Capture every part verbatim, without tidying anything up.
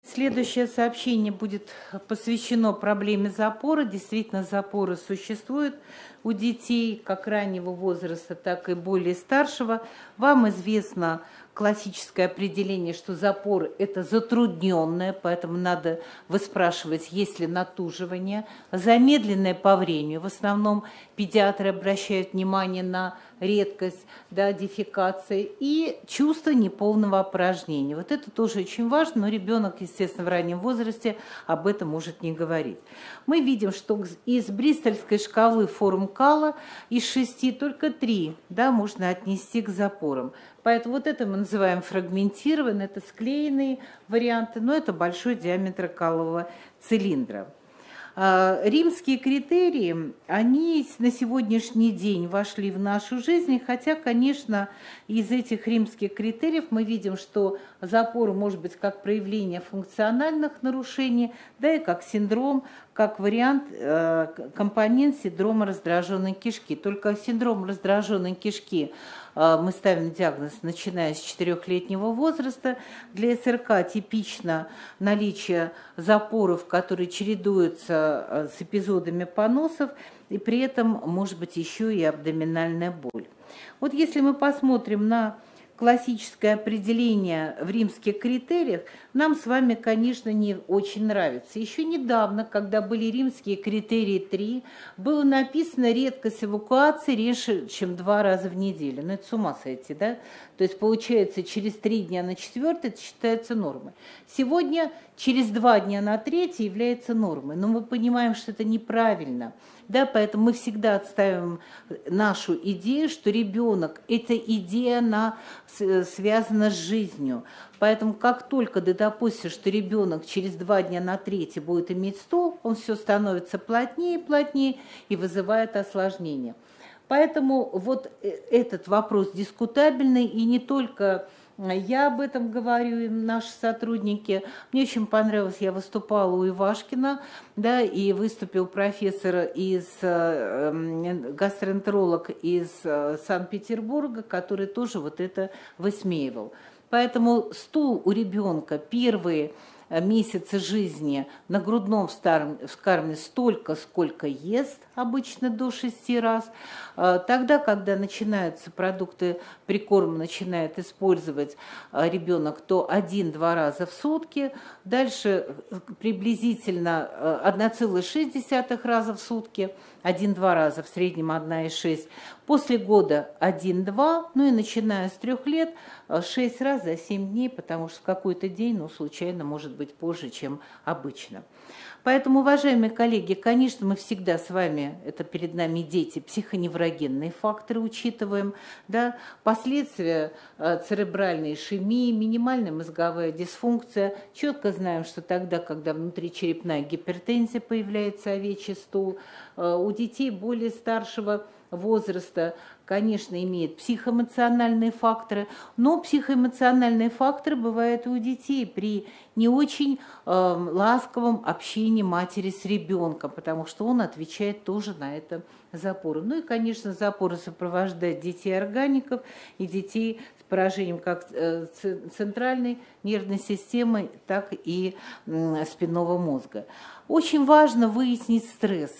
Следующее сообщение будет посвящено проблеме запора. Действительно, запоры существуют у детей как раннего возраста, так и более старшего. Вам известно классическое определение, что запор – это затрудненное, поэтому надо выспрашивать, есть ли натуживание. Замедленное по времени. В основном педиатры обращают внимание на редкость, да, дефекации и чувство неполного опорожнения. Вот это тоже очень важно, но ребенок, естественно, в раннем возрасте об этом может не говорить. Мы видим, что из бристольской шкалы форм Калла из шести только три, да, можно отнести к запорам. Поэтому вот это мы называем фрагментированные, это склеенные варианты, но это большой диаметр каллового цилиндра. Римские критерии, они на сегодняшний день вошли в нашу жизнь, хотя, конечно, из этих римских критериев мы видим, что запор может быть как проявление функциональных нарушений, да и как синдром, как вариант, компонент синдрома раздраженной кишки. Только синдром раздраженной кишки мы ставим диагноз, начиная с четырехлетнего возраста. Для СРК типично наличие запоров, которые чередуются с эпизодами поносов, и при этом может быть еще и абдоминальная боль. Вот если мы посмотрим на классическое определение в римских критериях, нам с вами, конечно, не очень нравится. Еще недавно, когда были римские критерии три, было написано редкость эвакуации реже, чем два раза в неделю. Ну, это с ума сойти, да? То есть, получается, через три дня на четвертый это считается нормой. Сегодня через два дня на третий является нормой. Но мы понимаем, что это неправильно. Да, поэтому мы всегда отставим нашу идею, что ребенок – это идея, она связана с жизнью. Поэтому как только ты допустишь, что ребенок через два дня на третий будет иметь стул, он все становится плотнее и плотнее и вызывает осложнения. Поэтому вот этот вопрос дискутабельный, и не только я об этом говорю, и наши сотрудники. Мне очень понравилось, я выступала у Ивашкина, да, и выступил профессор из гастроэнтеролог из Санкт-Петербурга, который тоже вот это высмеивал. Поэтому стул у ребенка первые месяцы жизни на грудном вскармливании столько, сколько ест, обычно до шести раз. Тогда, когда начинаются продукты прикорма, начинает использовать ребенок, то один-два раза в сутки. Дальше приблизительно одна целая шесть десятых раза в сутки, один-два раза, в среднем одна целая шесть. После года один-два, ну и начиная с трех лет, шесть раз за семь дней, потому что в какой-то день, ну, случайно, может быть позже, чем обычно. Поэтому, уважаемые коллеги, конечно, мы всегда с вами, это перед нами дети, психоневрогенные факторы учитываем, да, последствия церебральной ишемии, минимальная мозговая дисфункция. Четко знаем, что тогда, когда внутричерепная гипертензия появляется, овечий стул, у детей более старшего возраста, конечно, имеет психоэмоциональные факторы, но психоэмоциональные факторы бывают и у детей при не очень э, ласковом общении матери с ребенком, потому что он отвечает тоже на это запоры. Ну и, конечно, запоры сопровождают детей-органиков и детей с поражением как э, центральной нервной системы, так и э, спинного мозга. Очень важно выяснить стресс.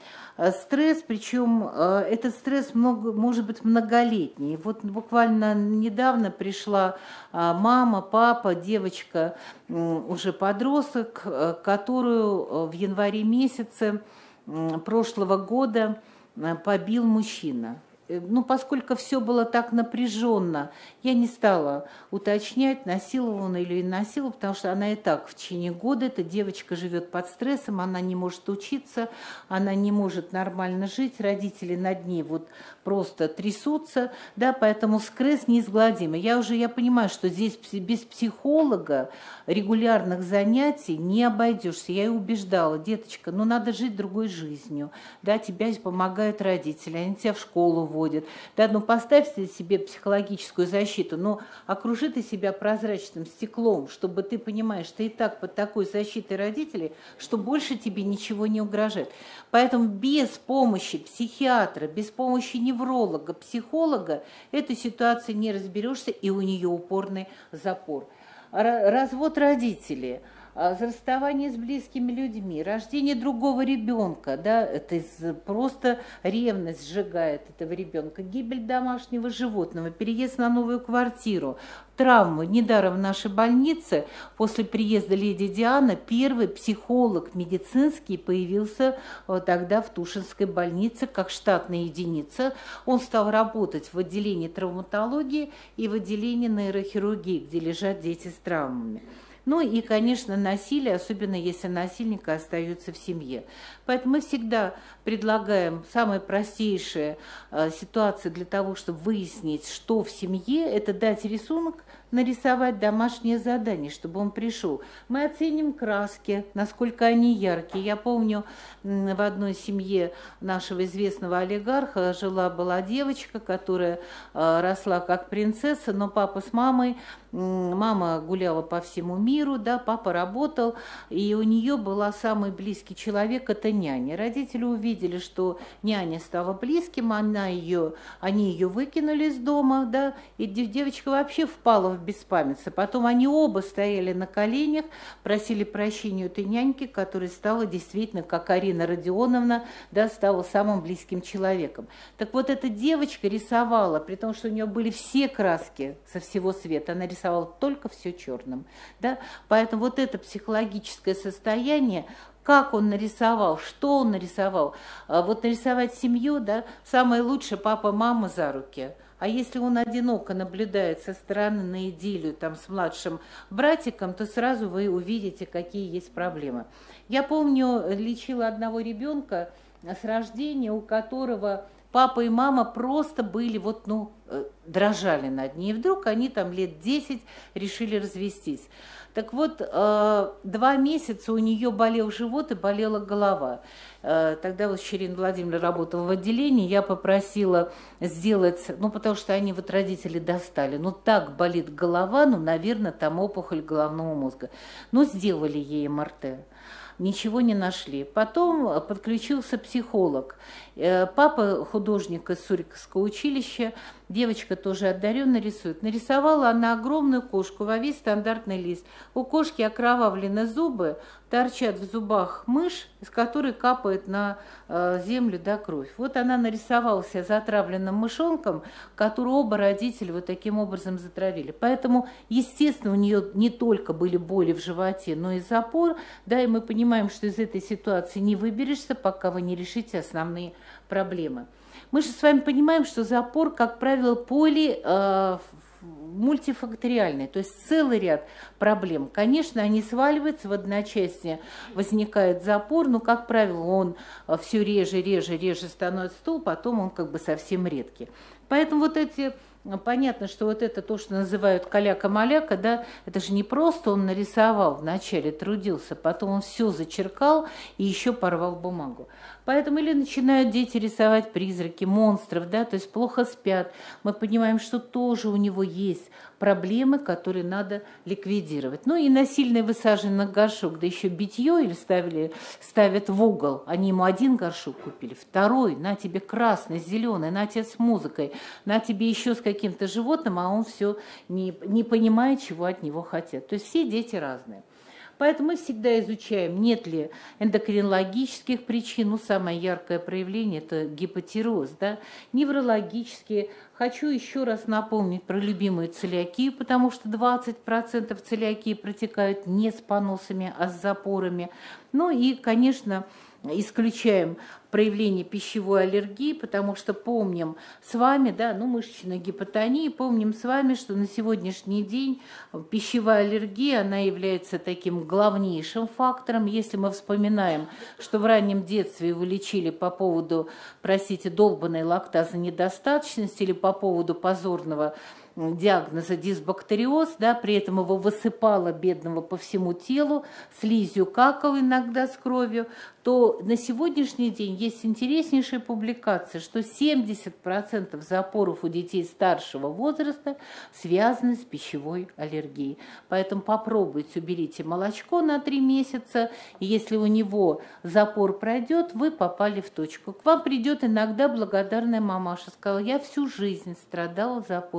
Стресс, причем этот стресс много, может быть многолетний. Вот буквально недавно пришла мама, папа, девочка, уже подросток, которую в январе месяце прошлого года побил мужчина. Ну, поскольку все было так напряженно, я не стала уточнять, насиловал он или не насиловал, потому что она и так в течение года, эта девочка живет под стрессом, она не может учиться, она не может нормально жить, родители над ней вот просто трясутся, да, поэтому стресс неизгладимый. Я уже, я понимаю, что здесь без психолога регулярных занятий не обойдешься. Я и убеждала, деточка, ну, надо жить другой жизнью, да, тебя помогают родители, они тебя в школу водят, да, ну, поставь себе психологическую защиту, но окружи ты себя прозрачным стеклом, чтобы ты понимаешь, что и так под такой защитой родителей, что больше тебе ничего не угрожает. Поэтому без помощи психиатра, без помощи невролога, психолога этой ситуации не разберешься, и у нее упорный запор. Развод родителей. за расставание с близкими людьми, рождение другого ребенка, да, это просто ревность сжигает этого ребенка, гибель домашнего животного, переезд на новую квартиру, травмы. Недаром в нашей больнице после приезда леди Дианы первый психолог медицинский появился вот тогда в Тушинской больнице как штатная единица. Он стал работать в отделении травматологии и в отделении нейрохирургии, где лежат дети с травмами. Ну и, конечно, насилие, особенно если насильник остается в семье. Поэтому мы всегда предлагаем самые простейшие э, ситуации для того, чтобы выяснить, что в семье, это дать рисунок, нарисовать домашнее задание, чтобы он пришел. Мы оценим краски, насколько они яркие. Я помню, в одной семье нашего известного олигарха жила-была девочка, которая э, росла как принцесса, но папа с мамой, э, мама гуляла по всему миру, да, папа работал, и у нее была самый близкий человек, это няня. Родители увидели, что няня стала близким, она ее, они ее выкинули из дома, да, и девочка вообще впала в беспамятство. Потом они оба стояли на коленях, просили прощения у этой няньки, которая стала действительно, как Арина Родионовна, да, стала самым близким человеком. Так вот, эта девочка рисовала, при том, что у нее были все краски со всего света, она рисовала только все черным, да, поэтому вот это психологическое состояние, как он нарисовал, что он нарисовал. Вот нарисовать семью, да, самое лучшее папа, мама за руки. А если он одиноко наблюдает со стороны на идиллию там, с младшим братиком, то сразу вы увидите, какие есть проблемы. Я помню, лечила одного ребенка с рождения, у которого папа и мама просто были, вот, ну, дрожали над ней. И вдруг они там лет десять решили развестись. Так вот, два месяца у нее болел живот и болела голова. Тогда вот Щерин Владимир работал в отделении, я попросила сделать, ну, потому что они вот родители достали, ну, так болит голова, ну, наверное, там опухоль головного мозга. Ну, сделали ей эм эр тэ. Ничего не нашли. Потом подключился психолог. Папа художник из Суриковского училища, девочка тоже одаренно рисует. Нарисовала она огромную кошку во весь стандартный лист. У кошки окровавлены зубы, торчат в зубах мышь, из которой капает на э, землю, да, кровь. Вот она нарисовала себя затравленным мышонком, который оба родителя вот таким образом затравили. Поэтому, естественно, у нее не только были боли в животе, но и запор, да, и мы понимаем, что из этой ситуации не выберешься, пока вы не решите основные проблемы. Мы же с вами понимаем, что запор, как правило, поли э, мультифакториальный, то есть целый ряд проблем. Конечно, они сваливаются, в одночасье возникает запор, но, как правило, он все реже, реже, реже становится стул, потом он как бы совсем редкий. Поэтому вот эти... Понятно, что вот это то, что называют каляка-маляка, да, это же не просто он нарисовал, вначале трудился, потом он все зачеркал и еще порвал бумагу. Поэтому или начинают дети рисовать призраки, монстров, да, то есть плохо спят. Мы понимаем, что тоже у него есть проблемы, которые надо ликвидировать. Ну и насильно высаженный на горшок, да еще битье или ставили, ставят в угол. Они ему один горшок купили, второй, на тебе красный, зеленый, на тебе с музыкой, на тебе еще с каким-то животным, а он все не, не понимает, чего от него хотят. То есть все дети разные. Поэтому мы всегда изучаем, нет ли эндокринологических причин. Ну, самое яркое проявление – это гипотиреоз, да? Неврологические. Хочу еще раз напомнить про любимую целиакию, потому что двадцать процентов целиакии протекают не с поносами, а с запорами. Ну и, конечно, исключаем проявление пищевой аллергии, потому что помним с вами, да, ну, мышечной гипотонии, помним с вами, что на сегодняшний день пищевая аллергия, она является таким главнейшим фактором. Если мы вспоминаем, что в раннем детстве его лечили по поводу, простите, долбанной лактазонедостаточности или по поводу позорного диагноза дисбактериоз, да, при этом его высыпало бедного по всему телу, слизью какал иногда с кровью, то на сегодняшний день есть интереснейшая публикация, что семьдесят процентов запоров у детей старшего возраста связаны с пищевой аллергией. Поэтому попробуйте, уберите молочко на три месяца, и если у него запор пройдет, вы попали в точку. К вам придет иногда благодарная мамаша, сказала: я всю жизнь страдала запорами,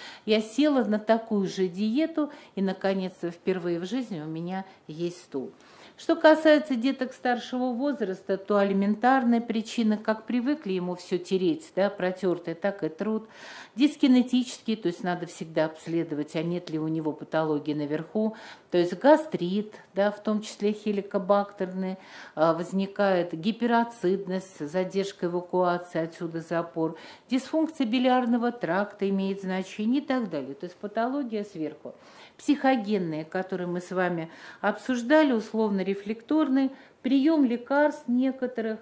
я села на такую же диету, и, наконец-то, впервые в жизни у меня есть стул. Что касается деток старшего возраста, то алиментарная причина, как привыкли ему все тереть, да, протертое, так и труд. Дискинетический, то есть надо всегда обследовать, а нет ли у него патологии наверху. То есть гастрит, да, в том числе хеликобактерный, возникает гиперацидность, задержка эвакуации, отсюда запор. Дисфункция билиарного тракта имеет значение и так далее. То есть патология сверху. Психогенные, которые мы с вами обсуждали, условно-рефлекторные, прием лекарств некоторых,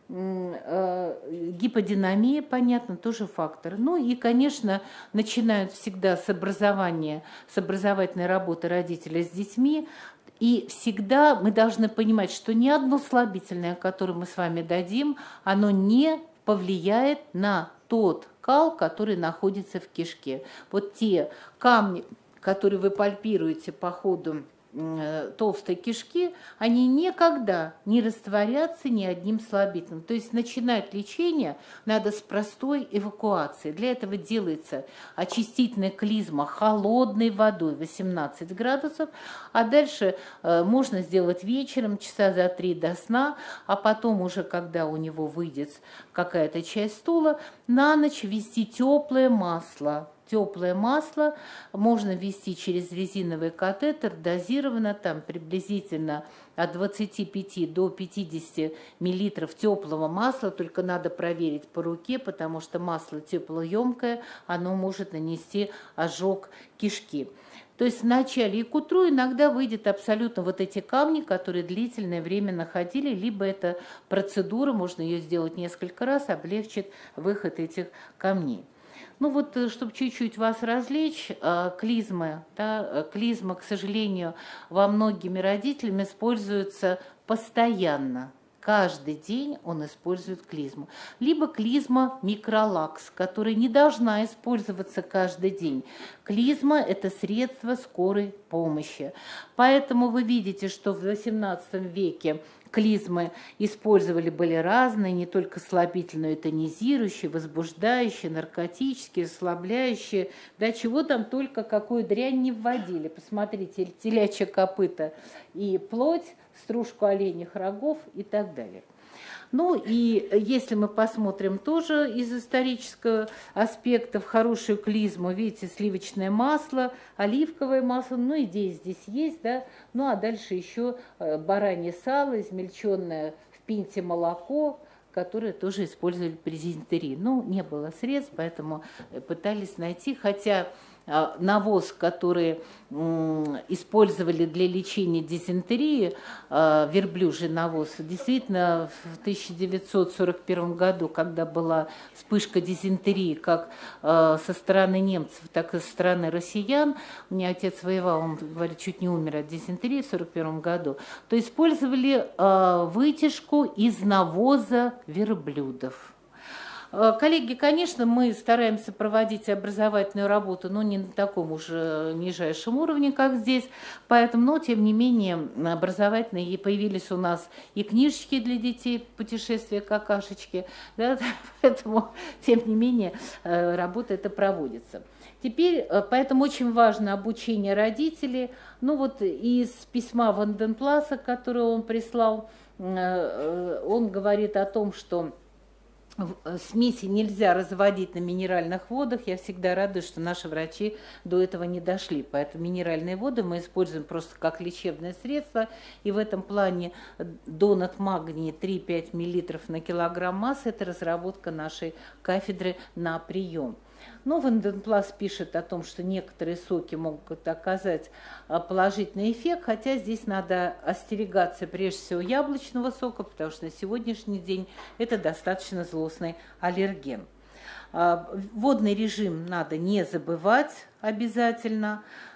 гиподинамия, понятно, тоже фактор. Ну и, конечно, начинают всегда с образования, с образовательной работы родителя с детьми. И всегда мы должны понимать, что ни одно слабительное, которое мы с вами дадим, оно не повлияет на тот кал, который находится в кишке. Вот те камни, которые вы пальпируете по ходу э, толстой кишки, они никогда не растворятся ни одним слабительным. То есть начинать лечение надо с простой эвакуации. Для этого делается очистительная клизма холодной водой восемнадцать градусов, а дальше э, можно сделать вечером, часа за три до сна, а потом уже, когда у него выйдет какая-то часть стула, на ночь ввести теплое масло. Теплое масло можно ввести через резиновый катетер, дозированно, там приблизительно от двадцати пяти до пятидесяти миллилитров теплого масла, только надо проверить по руке, потому что масло теплоемкое, оно может нанести ожог кишки. То есть вначале и к утру иногда выйдет абсолютно вот эти камни, которые длительное время находили, либо эта процедура, можно ее сделать несколько раз, облегчит выход этих камней. Ну вот, чтобы чуть-чуть вас развлечь, клизмы, да, клизма, к сожалению, во многими родителями используется постоянно. Каждый день он использует клизму. Либо клизма микролакс, которая не должна использоваться каждый день. Клизма – это средство скорой помощи. Поэтому вы видите, что в восемнадцатом веке клизмы использовали были разные, не только слабительные, но и тонизирующие, возбуждающие, наркотические, расслабляющие. Да чего там только, какую дрянь не вводили. Посмотрите, телячье копыто и плоть, стружку оленьих рогов и так далее. Ну и если мы посмотрим тоже из исторического аспекта в хорошую клизму, видите, сливочное масло, оливковое масло, ну идея здесь есть, да, ну а дальше еще баранье сало, измельченное в пинте молоко, которые тоже использовали при дизентерии. Ну, не было средств, поэтому пытались найти, хотя навоз, который использовали для лечения дизентерии, верблюжий навоз, действительно в тысяча девятьсот сорок первом году, когда была вспышка дизентерии как со стороны немцев, так и со стороны россиян, у меня отец воевал, он говорит, чуть не умер от дизентерии в сорок первом году, то использовали вытяжку из навоза верблюдов. Коллеги, конечно, мы стараемся проводить образовательную работу, но не на таком уже нижайшем уровне, как здесь. Поэтому, но, тем не менее, образовательные появились у нас и книжечки для детей, путешествия какашечки. Да? Поэтому, тем не менее, работа эта проводится. Теперь, поэтому очень важно обучение родителей. Ну вот из письма Ванденпласа, которое он прислал, он говорит о том, что смеси нельзя разводить на минеральных водах. Я всегда радуюсь, что наши врачи до этого не дошли. Поэтому минеральные воды мы используем просто как лечебное средство. И в этом плане донат магния три-пять миллилитров на килограмм массы – это разработка нашей кафедры на прием. Но Ванденплас пишет о том, что некоторые соки могут оказать положительный эффект, хотя здесь надо остерегаться прежде всего яблочного сока, потому что на сегодняшний день это достаточно злостный аллерген. Водный режим надо не забывать обязательно.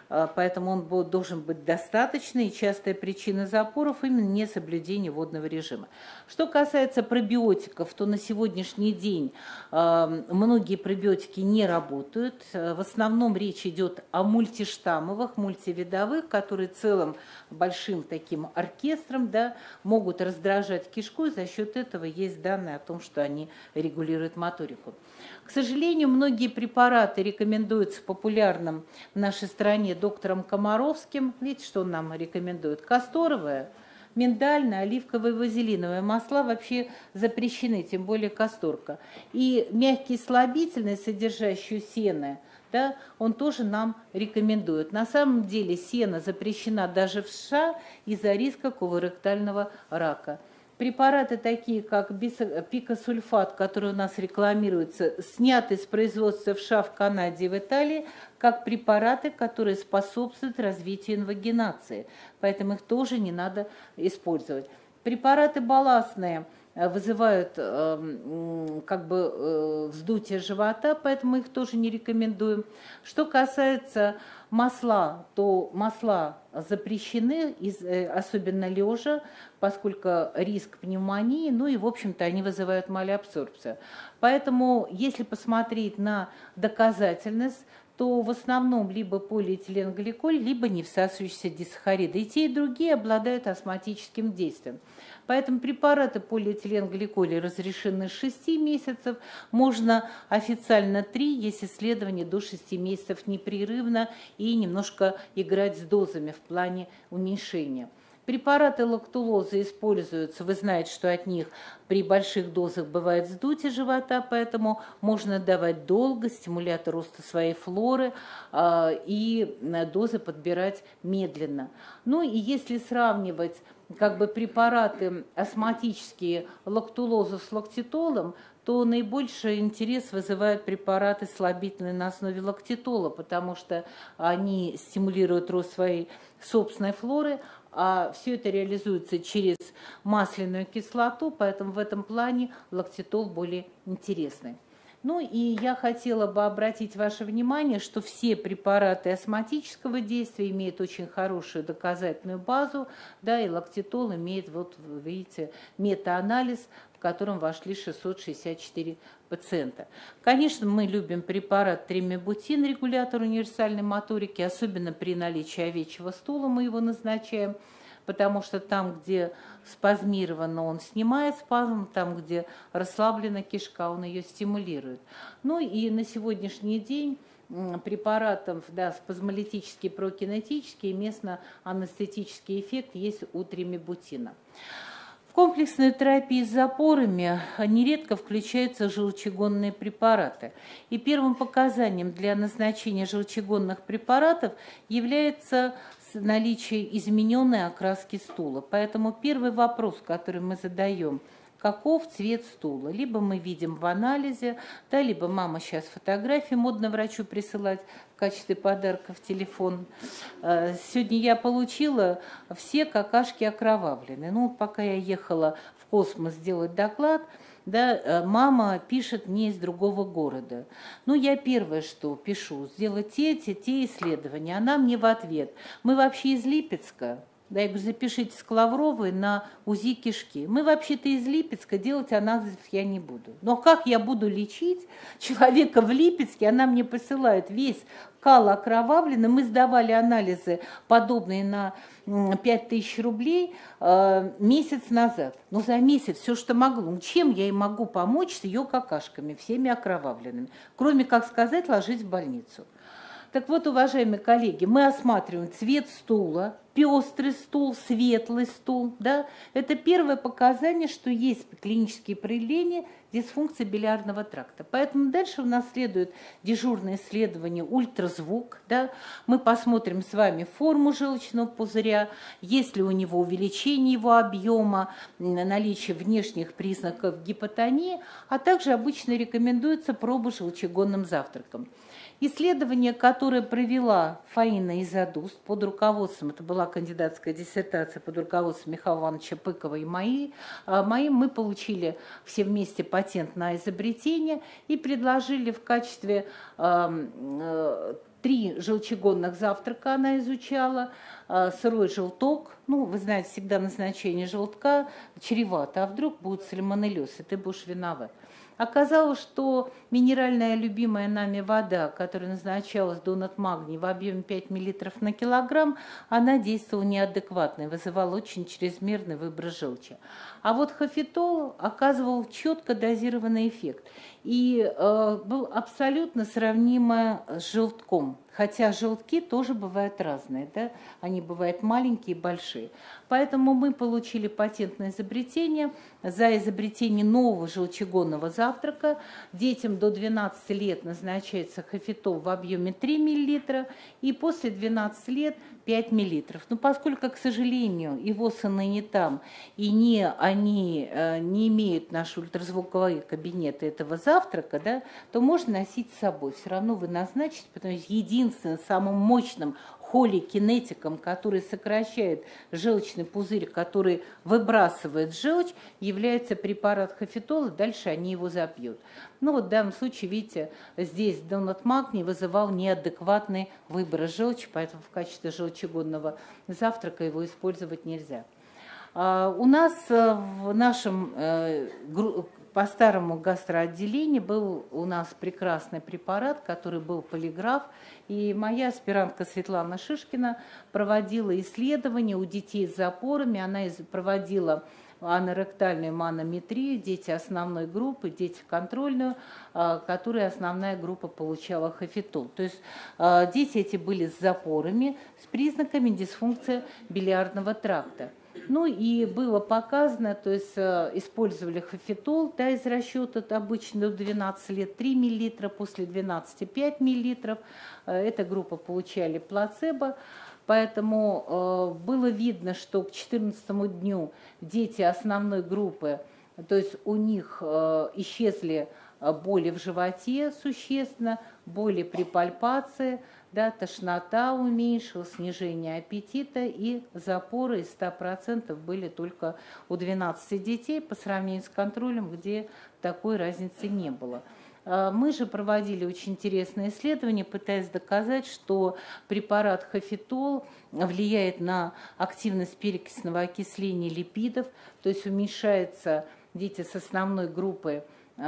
поэтому он будет, должен быть достаточный, и частая причина запоров именно несоблюдение водного режима. Что касается пробиотиков, то на сегодняшний день многие пробиотики не работают. В основном речь идет о мультиштаммовых, мультивидовых, которые целым большим таким оркестром, да, могут раздражать кишку, и за счет этого есть данные о том, что они регулируют моторику. К сожалению, многие препараты рекомендуются популярным в нашей стране доктором Комаровским. Видите, что он нам рекомендует? Касторовое, миндальное, оливковое, вазелиновое масла вообще запрещены, тем более касторка. И мягкие слабительные, содержащие сено, да, он тоже нам рекомендует. На самом деле сено запрещена даже в США из-за риска колоректального рака. Препараты такие, как пикосульфат, который у нас рекламируется, сняты с производства в США, в Канаде и в Италии, как препараты, которые способствуют развитию инвагинации. Поэтому их тоже не надо использовать. Препараты балластные вызывают э, как бы э, вздутие живота, поэтому их тоже не рекомендуем. Что касается масла, то масла запрещены, особенно лежа, поскольку риск пневмонии, ну и, в общем-то, они вызывают малеабсорбцию. Поэтому, если посмотреть на доказательность, то в основном либо полиэтиленгликоль, либо невсасывающиеся дисахариды. И те, и другие обладают астматическим действием. Поэтому препараты полиэтиленгликоля разрешены с шести месяцев, можно официально три, есть исследования до шести месяцев непрерывно и немножко играть с дозами в плане уменьшения. Препараты лактулозы используются, вы знаете, что от них при больших дозах бывает вздутие живота, поэтому можно давать долго, стимулятор роста своей флоры, и дозы подбирать медленно. Ну и если сравнивать как бы препараты астматические лактулозу с лактитолом, то наибольший интерес вызывают препараты слабительные на основе лактитола, потому что они стимулируют рост своей собственной флоры, а все это реализуется через масляную кислоту, поэтому в этом плане лактитол более интересный. Ну и я хотела бы обратить ваше внимание, что все препараты астматического действия имеют очень хорошую доказательную базу, да, и лактитол имеет, вот видите, метаанализ, в котором вошли шестьсот шестьдесят четыре пациента. Конечно, мы любим препарат тримебутин, регулятор универсальной моторики, особенно при наличии овечьего стула мы его назначаем, потому что там, где спазмировано, он снимает спазм, там, где расслаблена кишка, он ее стимулирует. Ну и на сегодняшний день препаратов, да, спазмолитический, прокинетический и местно-анестетический эффект есть у тримебутина. В комплексной терапии с запорами нередко включаются желчегонные препараты. И первым показанием для назначения желчегонных препаратов является наличие измененной окраски стула. Поэтому первый вопрос, который мы задаем: каков цвет стула? Либо мы видим в анализе, да, либо мама сейчас фотографии модно врачу присылать в качестве подарка в телефон. Сегодня я получила все какашки окровавленные. Ну, пока я ехала в космос делать доклад, да, мама пишет мне из другого города. Ну, я первое, что пишу: сделать те, те, те исследования. Она мне в ответ: мы вообще из Липецка. Да, я говорю: запишите с Клавровой на УЗИ кишки. Мы вообще-то из Липецка, делать анализов я не буду. Но как я буду лечить человека в Липецке? Она мне посылает весь кал окровавленный. Мы сдавали анализы подобные на пять тысяч рублей э, месяц назад. Но за месяц все, что могло. Ну, чем я ей могу помочь с ее какашками, всеми окровавленными? Кроме как сказать: ложись в больницу. Так вот, уважаемые коллеги, мы осматриваем цвет стула, пестрый стул, светлый стул. Да? Это первое показание, что есть клинические проявления дисфункции билиарного тракта. Поэтому дальше у нас следует дежурное исследование, ультразвук. Да? Мы посмотрим с вами форму желчного пузыря, есть ли у него увеличение его объема, наличие внешних признаков гипотонии, а также обычно рекомендуется проба желчегонным завтраком. Исследование, которое провела Фаина Изадуст под руководством, это была кандидатская диссертация под руководством Михаила Ивановича Пыкова и мои, моим, мы получили все вместе патент на изобретение и предложили в качестве три желчегонных завтрака она изучала, сырой желток, ну, вы знаете, всегда назначение желтка чревато, а вдруг будет сальмонеллез, и ты будешь виноват. Оказалось, что минеральная любимая нами вода, которая назначалась донат магний в объеме пять миллилитров на килограмм, она действовала неадекватно и вызывала очень чрезмерный выброс желчи. А вот хафетол оказывал четко дозированный эффект и э, был абсолютно сравнимо с желтком. Хотя желтки тоже бывают разные, да? Они бывают маленькие и большие. Поэтому мы получили патентное изобретение за изобретение нового желчегонного завтрака. Детям до двенадцати лет назначается хафетол в объеме три миллилитра и после двенадцати лет пять миллилитров. Но поскольку, к сожалению, его сыны не там, и не, они э, не имеют наши ультразвуковые кабинеты этого завтрака, да, то можно носить с собой. Все равно вы назначите, потому что единственным самым мощным холикинетиком, который сокращает желчный пузырь, который выбрасывает желчь, является препарат хафетол, и дальше они его запьют. Ну вот в данном случае, видите, здесь донат магний вызывал неадекватный выброс желчи, поэтому в качестве желчегонного завтрака его использовать нельзя. У нас в нашем по старому гастроотделении был у нас прекрасный препарат, который был полиграф, и моя аспирантка Светлана Шишкина проводила исследования у детей с запорами, она проводила аноректальную манометрию, дети основной группы, дети контрольную, которая основная группа получала хафетол. То есть дети эти были с запорами, с признаками дисфункции билиарного тракта. Ну и было показано, то есть использовали хафетол, да, из расчета обычно до двенадцати лет три миллилитра, после двенадцати пять миллилитров. Эта группа получали плацебо. Поэтому э, было видно, что к четырнадцатому дню дети основной группы, то есть у них э, исчезли боли в животе существенно, боли при пальпации, да, тошнота уменьшилась, снижение аппетита, и запоры из ста процентов были только у двенадцати детей по сравнению с контролем, где такой разницы не было. Мы же проводили очень интересное исследование, пытаясь доказать, что препарат хафетол влияет на активность перекисного окисления липидов, то есть уменьшается дети с основной группы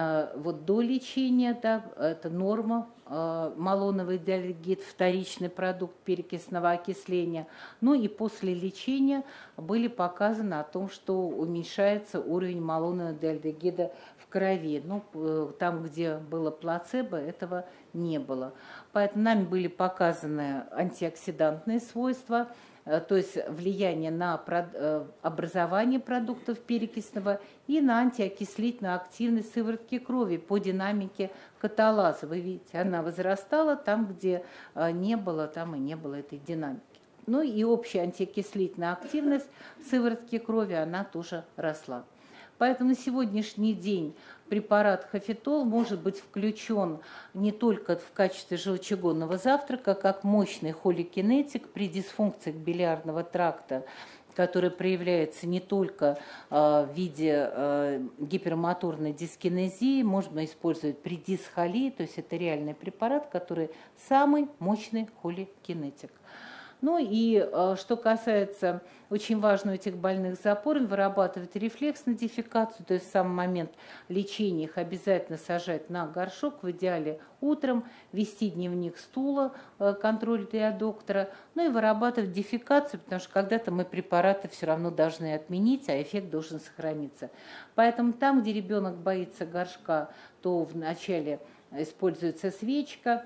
вот до лечения, да, это норма, малоновый диальдегид, вторичный продукт перекисного окисления. Ну и после лечения были показаны о том, что уменьшается уровень малонового диальдегида в крови. Ну, там, где было плацебо, этого не было. Поэтому нами были показаны антиоксидантные свойства, то есть влияние на образование продуктов перекисного и на антиокислительную активность сыворотки крови по динамике каталаза. Вы видите, она возрастала там, где не было, там и не было этой динамики. Ну и общая антиокислительная активность сыворотки крови, она тоже росла. Поэтому на сегодняшний день препарат хафетол может быть включен не только в качестве желчегонного завтрака, как мощный холикинетик при дисфункциях билиарного тракта, который проявляется не только э, в виде э, гипермоторной дискинезии, можно использовать при дисхолии, то есть это реальный препарат, который самый мощный холикинетик. Ну и э, что касается, очень важно у этих больных с запором вырабатывать рефлекс на дефекацию, то есть в самый момент лечения их обязательно сажать на горшок, в идеале утром, вести дневник стула, э, контроль для доктора, ну и вырабатывать дефекацию, потому что когда-то мы препараты все равно должны отменить, а эффект должен сохраниться. Поэтому там, где ребенок боится горшка, то вначале используется свечка.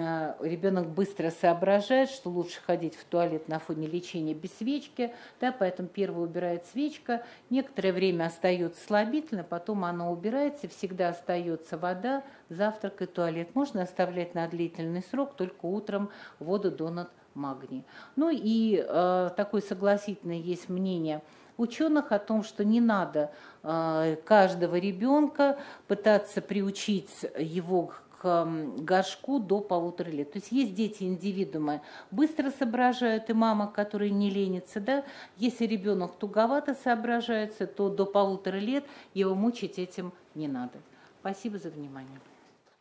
Ребенок быстро соображает, что лучше ходить в туалет на фоне лечения без свечки, да, поэтому первое убирает свечка, некоторое время остается слабительно, потом оно убирается, всегда остается вода, завтрак и туалет. Можно оставлять на длительный срок, только утром воду донат магний. Ну и э, такое согласительное есть мнение ученых о том, что не надо э, каждого ребенка пытаться приучить его к горшку до полутора лет. То есть есть дети-индивидуумы, быстро соображают, и мама, которая не ленится, да. Если ребенок туговато соображается, то до полутора лет его мучить этим не надо. Спасибо за внимание.